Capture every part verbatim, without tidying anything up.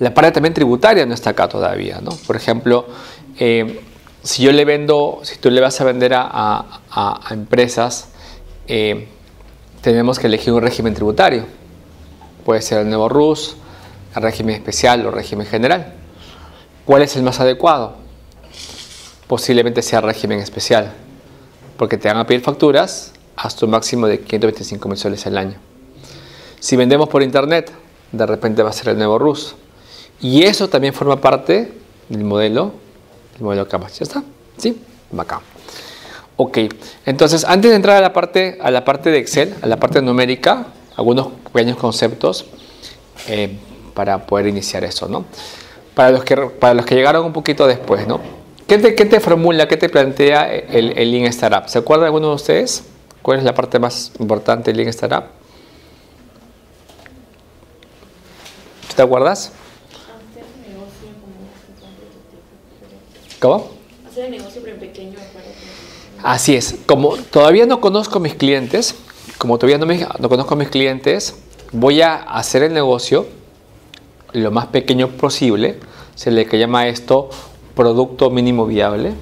La parte también tributaria no está acá todavía, ¿no? Por ejemplo, eh, si yo le vendo, si tú le vas a vender a, a, a empresas, eh, tenemos que elegir un régimen tributario. Puede ser el nuevo R U S, el régimen especial o régimen general. ¿Cuál es el más adecuado? Posiblemente sea el régimen especial, porque te van a pedir facturas hasta un máximo de quinientos veinticinco mil soles al año. Si vendemos por internet, de repente va a ser el nuevo R U S. Y eso también forma parte del modelo, del modelo CAPAS. ¿Ya está? ¿Sí? Bacán. Ok, entonces antes de entrar a la parte, a la parte de Excel, a la parte numérica, algunos pequeños conceptos eh, para poder iniciar eso, ¿no? Para los que, para los que llegaron un poquito después, ¿no? ¿Qué te, qué te formula, qué te plantea el, el Lean Startup? ¿Se acuerda alguno de ustedes? ¿Cuál es la parte más importante del Lean Startup? ¿Te acuerdas? ¿Cómo? Hacer el negocio pero en pequeño. Así es. Como todavía no conozco mis clientes, como todavía no, me, no conozco mis clientes, voy a hacer el negocio lo más pequeño posible. Se le llama esto producto mínimo viable,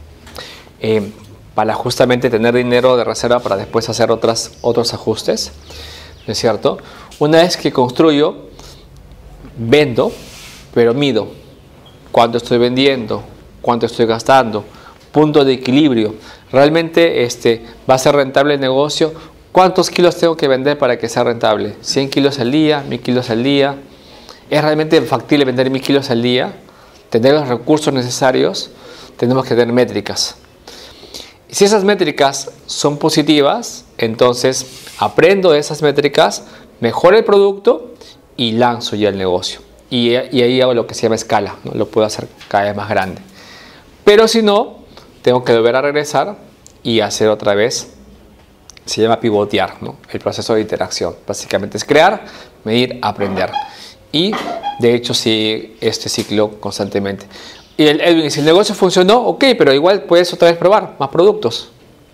eh, para justamente tener dinero de reserva para después hacer otras, otros ajustes, ¿no es cierto? Una vez que construyo, vendo, pero mido cuánto estoy vendiendo, cuánto estoy gastando, punto de equilibrio. ¿Realmente este, va a ser rentable el negocio? ¿Cuántos kilos tengo que vender para que sea rentable? ¿cien kilos al día? ¿mil kilos al día? ¿Es realmente factible vender mil kilos al día? ¿Tener los recursos necesarios? Tenemos que tener métricas. Si esas métricas son positivas, entonces aprendo de esas métricas, mejoro el producto y lanzo ya el negocio. Y, y ahí hago lo que se llama escala, ¿no? Lo puedo hacer cada vez más grande. Pero si no, tengo que volver a regresar y hacer otra vez, se llama pivotear, ¿no? El proceso de interacción. Básicamente es crear, medir, aprender. Y de hecho sigue este ciclo constantemente. Y el Edwin, si el negocio funcionó, ok, pero igual puedes otra vez probar más productos.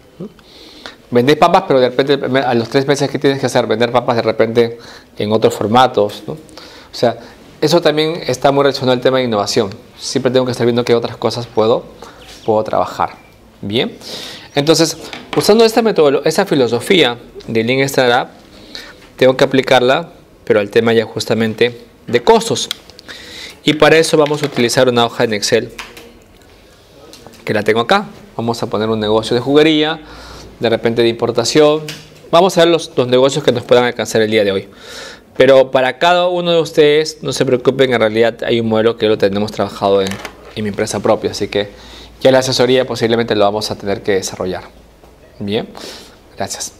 Vender papas, pero de repente a los tres meses que tienes que hacer, vender papas de repente en otros formatos, ¿no? O sea, eso también está muy relacionado al tema de innovación. Siempre tengo que estar viendo qué otras cosas puedo, puedo trabajar. Bien, entonces, usando esta metodología, esta filosofía de Lean Startup, tengo que aplicarla, pero al tema ya justamente de costos. Y para eso vamos a utilizar una hoja en Excel, que la tengo acá. Vamos a poner un negocio de juguería, de repente de importación. Vamos a ver los, los negocios que nos puedan alcanzar el día de hoy. Pero para cada uno de ustedes, no se preocupen, en realidad hay un modelo que lo tenemos trabajado en, en mi empresa propia, así que ya la asesoría posiblemente lo vamos a tener que desarrollar. Bien, gracias.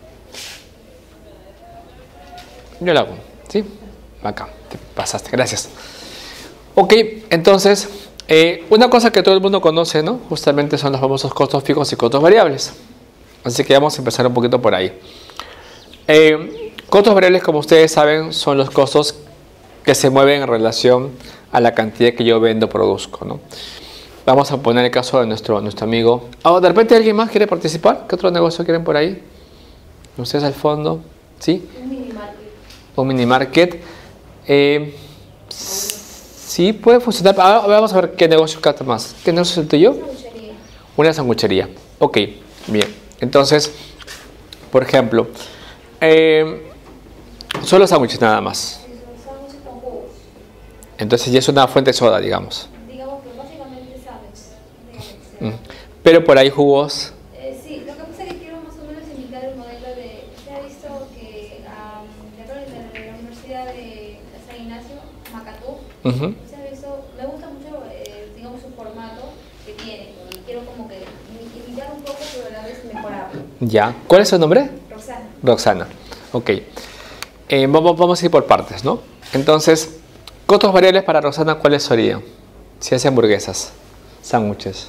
Yo lo hago, ¿sí? Acá, te pasaste, gracias. Ok, entonces, eh, una cosa que todo el mundo conoce, ¿no? Justamente son los famosos costos fijos y costos variables. Así que vamos a empezar un poquito por ahí. Eh, costos variables, como ustedes saben, son los costos que se mueven en relación a la cantidad que yo vendo o produzco, ¿no? Vamos a poner el caso de nuestro, nuestro amigo. Oh, ¿de repente alguien más quiere participar? ¿Qué otro negocio quieren por ahí? ¿Ustedes al fondo? ¿Sí? Un mini market. Un mini market. Eh, sí, puede funcionar. Ahora vamos a ver qué negocio capta más. ¿Qué negocio es el tuyo? Una sanguchería. Una sanguchería. Ok, bien. Entonces, por ejemplo, eh, solo sándwiches nada más. Sí, son sándwiches con jugos. Entonces ya es una fuente de soda, digamos. Digamos que básicamente sándwiches. Mm. Pero por ahí jugos. Eh, sí, lo que pasa es que quiero más o menos imitar el modelo de... Se ha visto que um, dentro de la Universidad de San Ignacio, Macatú, Uh-huh. se ha visto, me gusta mucho, eh, digamos, su formato que tiene. Y quiero como que imi- imitar un poco, pero a la vez mejorarlo. Ya. ¿Cuál es su nombre? Roxana. Roxana. Ok. Eh, vamos, vamos a ir por partes, ¿no? Entonces, costos variables para Roxana, ¿cuáles serían? Si hace hamburguesas, sándwiches.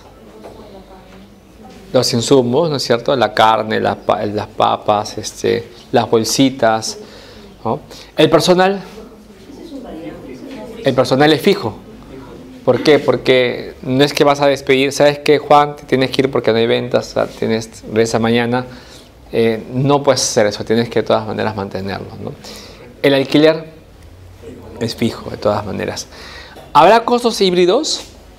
Los insumos, ¿no es cierto? La carne, la, las papas, este, las bolsitas, ¿no? El personal. El personal es fijo. ¿Por qué? Porque no es que vas a despedir, ¿sabes qué, Juan? Te tienes que ir porque no hay ventas, o sea, tienes regresa mañana. Eh, no puedes hacer eso, tienes que de todas maneras mantenerlo, ¿no? El alquiler. Es fijo, de todas maneras. ¿Habrá costos híbridos?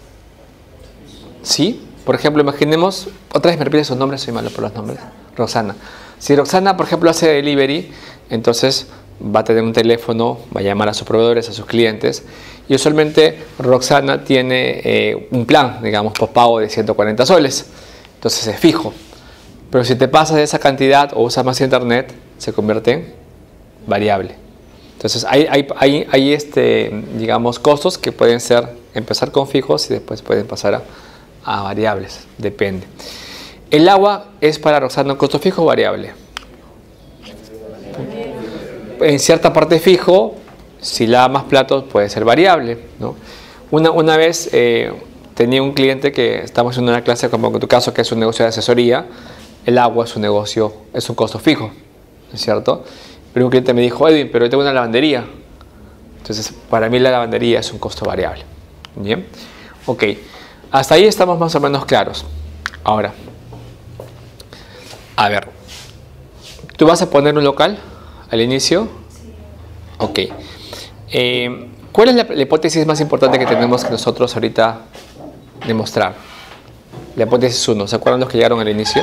Sí. Por ejemplo, imaginemos, otra vez me repite sus nombres, soy malo por los nombres. Roxana. Si Roxana, por ejemplo, hace delivery, entonces va a tener un teléfono, va a llamar a sus proveedores, a sus clientes. Y usualmente Roxana tiene eh, un plan, digamos, postpago de ciento cuarenta soles. Entonces es fijo. Pero si te pasas de esa cantidad o usas más internet, se convierte en variable. Entonces hay, hay, hay, hay este, digamos, costos que pueden ser, empezar con fijos y después pueden pasar a, a variables. Depende. ¿El agua es para Roxana un costo fijo o variable? En cierta parte fijo, si lava más platos puede ser variable, ¿no? Una, una vez eh, tenía un cliente que estamos haciendo una clase, como en tu caso, que es un negocio de asesoría. El agua es un negocio, es un costo fijo, ¿no es cierto? Pero un cliente me dijo, Edwin, pero yo tengo una lavandería. Entonces, para mí la lavandería es un costo variable. ¿Bien? Ok. Hasta ahí estamos más o menos claros. Ahora, a ver. ¿Tú vas a poner un local al inicio? Sí. Ok. Eh, ¿Cuál es la, la hipótesis más importante que tenemos que nosotros ahorita demostrar? La hipótesis uno. ¿Se acuerdan los que llegaron al inicio?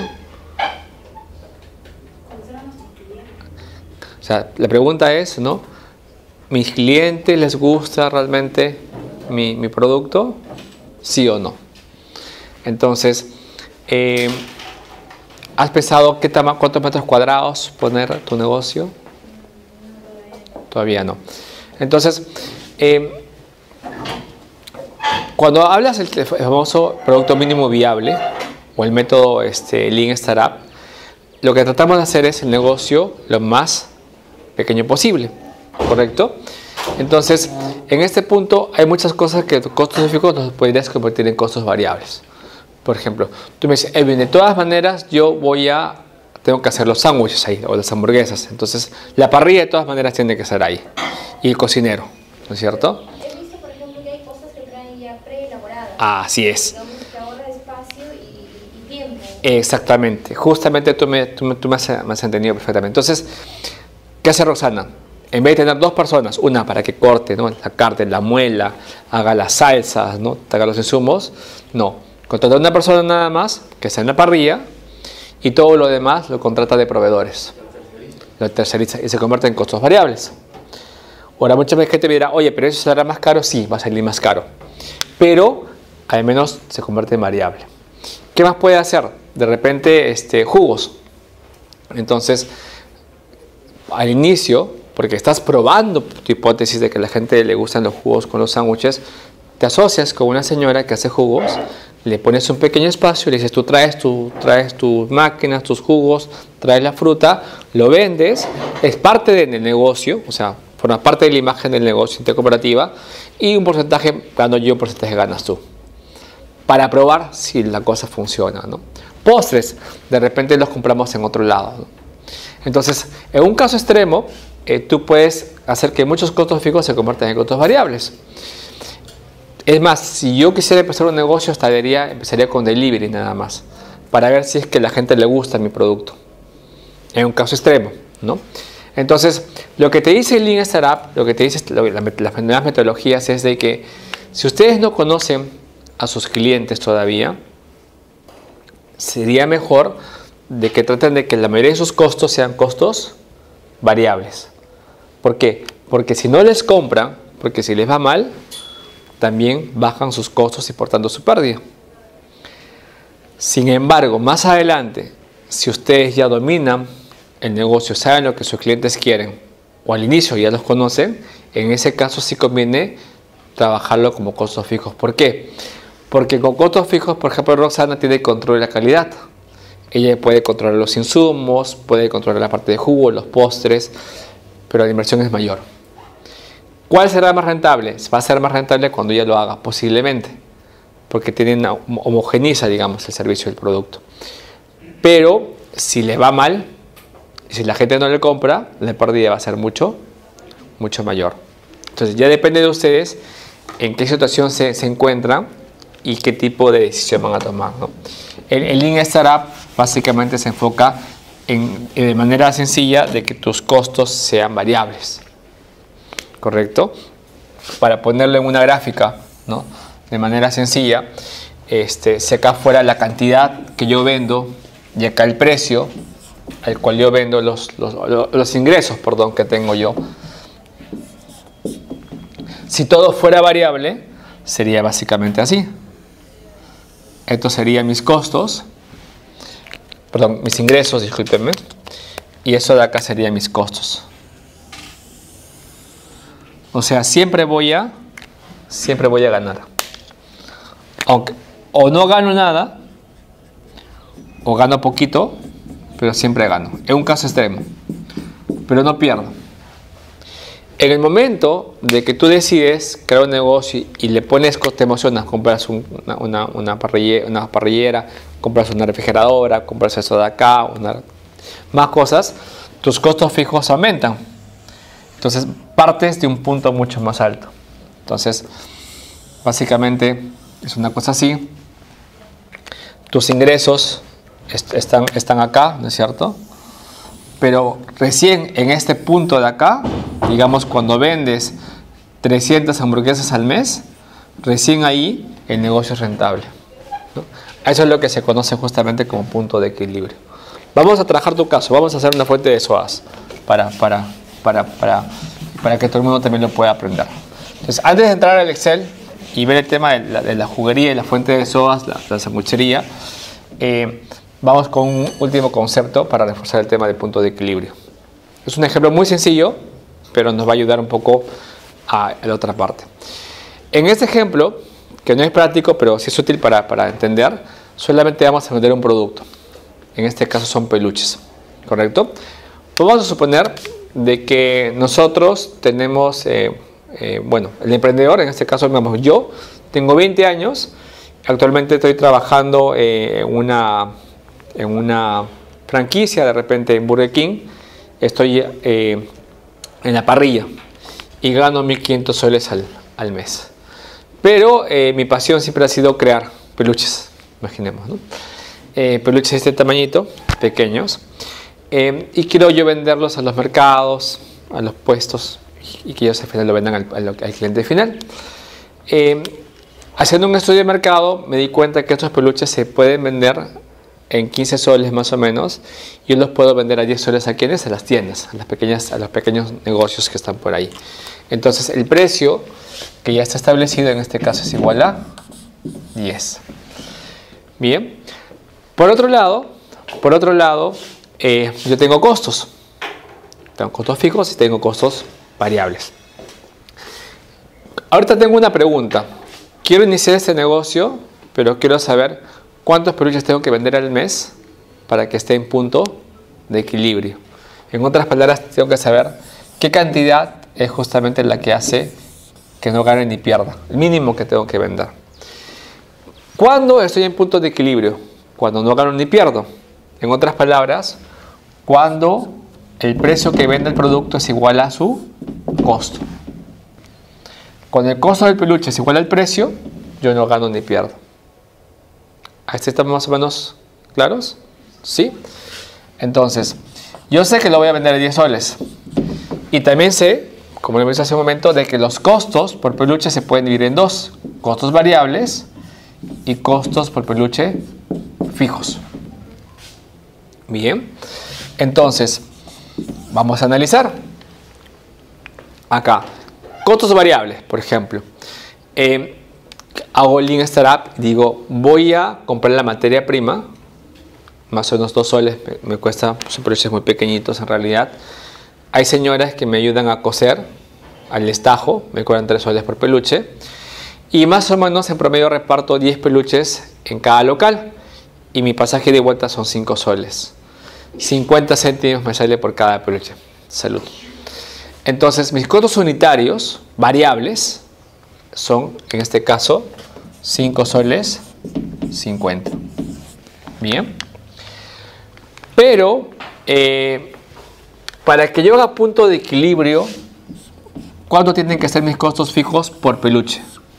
O sea, la pregunta es, ¿no? ¿Mis clientes les gusta realmente mi, mi producto? ¿Sí o no? Entonces, eh, ¿has pensado qué tama, cuántos metros cuadrados poner tu negocio? Todavía no. Entonces, eh, cuando hablas del famoso producto mínimo viable o el método este, Lean Startup, lo que tratamos de hacer es el negocio lo más pequeño posible, ¿correcto? Entonces, en este punto hay muchas cosas que costos fijos los podrías convertir en costos variables. Por ejemplo, tú me dices, Edwin, de todas maneras yo voy a, tengo que hacer los sándwiches ahí, o las hamburguesas. Entonces, la parrilla de todas maneras tiene que estar ahí. Y el cocinero, ¿no es cierto? He visto, por ejemplo, que hay cosas que traen ya preelaboradas. Así es. Digamos que ahorra espacio y, y tiempo. Exactamente. Justamente tú me, tú, tú me, has, me has entendido perfectamente. Entonces, ¿qué hace Roxana? En vez de tener dos personas, una para que corte, ¿no?, la carne, la muela, haga las salsas, ¿no?, haga los insumos, no. Contrata a una persona nada más que está en la parrilla y todo lo demás lo contrata de proveedores. Lo terceriza y se convierte en costos variables. Ahora, muchas veces gente me dirá, oye, pero eso será más caro. Sí, va a salir más caro. Pero al menos se convierte en variable. ¿Qué más puede hacer? De repente, este, jugos. Entonces, al inicio, porque estás probando tu hipótesis de que a la gente le gustan los jugos con los sándwiches, te asocias con una señora que hace jugos, le pones un pequeño espacio, le dices, tú traes, tu, traes tus máquinas, tus jugos, traes la fruta, lo vendes, es parte del negocio, o sea, forma parte de la imagen del negocio intercooperativa, y un porcentaje gano yo, un porcentaje ganas tú, para probar si la cosa funciona, ¿no? Postres, de repente los compramos en otro lado, ¿no? Entonces, en un caso extremo, eh, tú puedes hacer que muchos costos fijos se conviertan en costos variables. Es más, si yo quisiera empezar un negocio, estaría, empezaría con delivery nada más, para ver si es que a la gente le gusta mi producto. En un caso extremo, ¿no? Entonces, lo que te dice el Lean Startup, lo que te dice lo, la, las nuevas metodologías es de que si ustedes no conocen a sus clientes todavía, sería mejor de que traten de que la mayoría de sus costos sean costos variables. ¿Por qué? Porque si no les compran, porque si les va mal, también bajan sus costos y por tanto su pérdida. Sin embargo, más adelante, si ustedes ya dominan el negocio, saben lo que sus clientes quieren, o al inicio ya los conocen, en ese caso sí conviene trabajarlo como costos fijos. ¿Por qué? Porque con costos fijos, por ejemplo, Roxana tiene control de la calidad. Ella puede controlar los insumos, puede controlar la parte de jugo, los postres, pero la inversión es mayor. ¿Cuál será más rentable? Va a ser más rentable cuando ella lo haga, posiblemente, porque tienen homogeniza, digamos, el servicio del producto. Pero si le va mal, si la gente no le compra, la pérdida va a ser mucho, mucho mayor. Entonces ya depende de ustedes en qué situación se, se encuentran y qué tipo de decisión van a tomar, ¿no? El, el Lean Startup básicamente se enfoca en, en, de manera sencilla de que tus costos sean variables, ¿correcto? para ponerlo en una gráfica, ¿no? De manera sencilla, este, si acá fuera la cantidad que yo vendo y acá el precio al cual yo vendo los, los, los ingresos, perdón, que tengo yo. Si todo fuera variable, sería básicamente así. Estos serían mis costos, perdón, mis ingresos, discúlpenme, y eso de acá serían mis costos. O sea, siempre voy a, siempre voy a ganar. Aunque o no gano nada, o gano poquito, pero siempre gano. Es un caso extremo, pero no pierdo. En el momento de que tú decides crear un negocio y le pones, te emocionas, compras un, una, una, una, parrillera, una parrillera, compras una refrigeradora, compras eso de acá, una, más cosas, tus costos fijos aumentan. Entonces partes de un punto mucho más alto. Entonces, básicamente es una cosa así. Tus ingresos est están, están acá, ¿no es cierto? Pero recién en este punto de acá, digamos cuando vendes trescientas hamburguesas al mes, recién ahí el negocio es rentable, ¿no? Eso es lo que se conoce justamente como punto de equilibrio. Vamos a trabajar tu caso, vamos a hacer una fuente de S O A S para, para, para, para, para que todo el mundo también lo pueda aprender. Entonces, antes de entrar al Excel y ver el tema de la, de la juguería y la fuente de S O A S, la, la sanguchería, eh, vamos con un último concepto para reforzar el tema del punto de equilibrio. Es un ejemplo muy sencillo, pero nos va a ayudar un poco a la otra parte. En este ejemplo, que no es práctico, pero sí es útil para, para entender, solamente vamos a vender un producto. En este caso son peluches, ¿correcto? Pues vamos a suponer de que nosotros tenemos, eh, eh, bueno, el emprendedor, en este caso, digamos, yo tengo veinte años, actualmente estoy trabajando eh, en una... en una franquicia, de repente en Burger King, estoy eh, en la parrilla y gano mil quinientos soles al, al mes. Pero eh, mi pasión siempre ha sido crear peluches, imaginemos, ¿no? Eh, peluches de este tamañito, pequeños, eh, y quiero yo venderlos a los mercados, a los puestos, y que ellos al final lo vendan al, al, al cliente final. Eh, haciendo un estudio de mercado me di cuenta que estos peluches se pueden vender en quince soles más o menos, y yo los puedo vender a diez soles a quienes, a las tiendas, a las pequeñas, a los pequeños negocios que están por ahí. Entonces el precio que ya está establecido en este caso es igual a diez. Bien. Por otro lado, por otro lado, eh, yo tengo costos. Tengo costos fijos y tengo costos variables. Ahorita tengo una pregunta. Quiero iniciar este negocio, pero quiero saber cuántos peluches tengo que vender al mes para que esté en punto de equilibrio. En otras palabras, tengo que saber qué cantidad es justamente la que hace que no gane ni pierda. El mínimo que tengo que vender. ¿Cuándo estoy en punto de equilibrio? Cuando no gano ni pierdo. En otras palabras, cuando el precio que vende el producto es igual a su costo. Cuando el costo del peluche es igual al precio, yo no gano ni pierdo. ¿Así estamos más o menos claros? ¿Sí? Entonces, yo sé que lo voy a vender a diez soles. Y también sé, como lo vimos hace un momento, de que los costos por peluche se pueden dividir en dos. Costos variables y costos por peluche fijos. Bien. Entonces, vamos a analizar. Acá, costos variables, por ejemplo. Eh, hago el Lean Startup, digo, voy a comprar la materia prima, más o menos dos soles, me, me cuesta, son peluches muy pequeñitos en realidad. Hay señoras que me ayudan a coser al estajo, me cobran tres soles por peluche. Y más o menos en promedio reparto diez peluches en cada local. Y mi pasaje de vuelta son cinco soles. cincuenta céntimos me sale por cada peluche. Salud. Entonces, mis costos unitarios variables son, en este caso, cinco soles cincuenta. Bien. Pero, eh, para que yo haga punto de equilibrio, ¿cuánto tienen que ser mis costos fijos por peluche?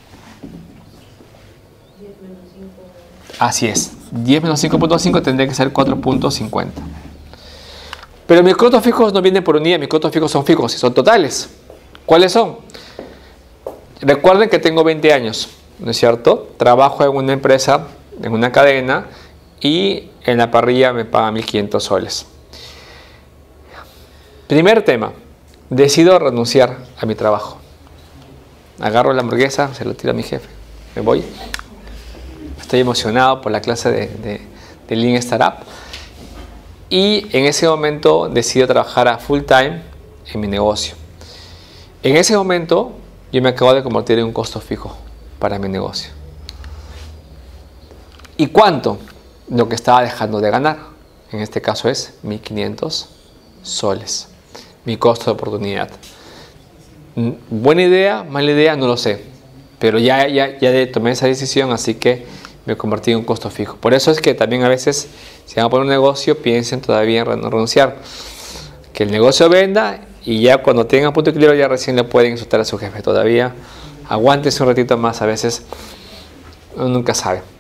Así es. diez menos cinco punto cinco tendría que ser cuatro punto cincuenta. Pero mis costos fijos no vienen por unidad, mis costos fijos son fijos y son totales. ¿Cuáles son? recuerden que tengo veinte años, ¿no es cierto? Trabajo en una empresa, en una cadena, y en la parrilla me pagan mil quinientos soles. Primer tema, decido renunciar a mi trabajo. Agarro la hamburguesa, se lo tiro a mi jefe, me voy. Estoy emocionado por la clase de, de, de Lean Startup. Y en ese momento decido trabajar a full time en mi negocio. En ese momento yo me acabo de convertir en un costo fijo para mi negocio. ¿Y cuánto? Lo que estaba dejando de ganar. En este caso es mil quinientos soles. Mi costo de oportunidad. Buena idea, mala idea, no lo sé. Pero ya, ya, ya tomé esa decisión, así que me convertí en un costo fijo. Por eso es que también a veces, si van a poner un negocio, piensen todavía en renunciar. Que el negocio venda y ya cuando tengan punto de equilibrio ya recién le pueden insultar a su jefe. Todavía aguántense un ratito más, a veces uno nunca sabe.